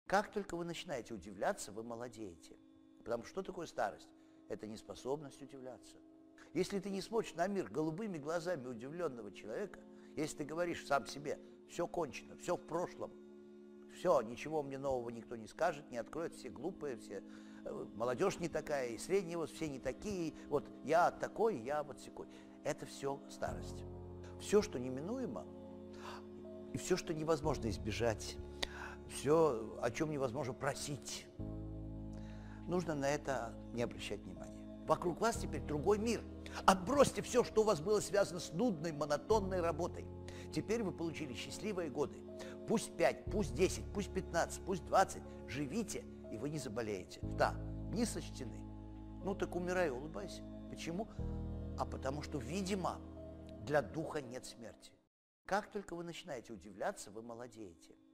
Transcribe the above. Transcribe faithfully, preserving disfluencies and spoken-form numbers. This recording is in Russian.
Как только вы начинаете удивляться, вы молодеете. Потому что что такое старость? Это неспособность удивляться. Если ты не смотришь на мир голубыми глазами удивленного человека, если ты говоришь сам себе, все кончено, все в прошлом, все, ничего мне нового никто не скажет, не откроет, все глупые, все, молодежь не такая, и средний возраст, все не такие, вот я такой, я вот сякой. Это все старость. Все, что неминуемо, и все, что невозможно избежать, все, о чем невозможно просить, нужно на это не обращать внимания. Вокруг вас теперь другой мир. Отбросьте все, что у вас было связано с нудной, монотонной работой. Теперь вы получили счастливые годы. Пусть пять, пусть десять, пусть пятнадцать, пусть двадцать. Живите, и вы не заболеете. Да, не сочтены. Ну так умирай, улыбайся. Почему? А потому что, видимо, для духа нет смерти. Как только вы начинаете удивляться, вы молодеете.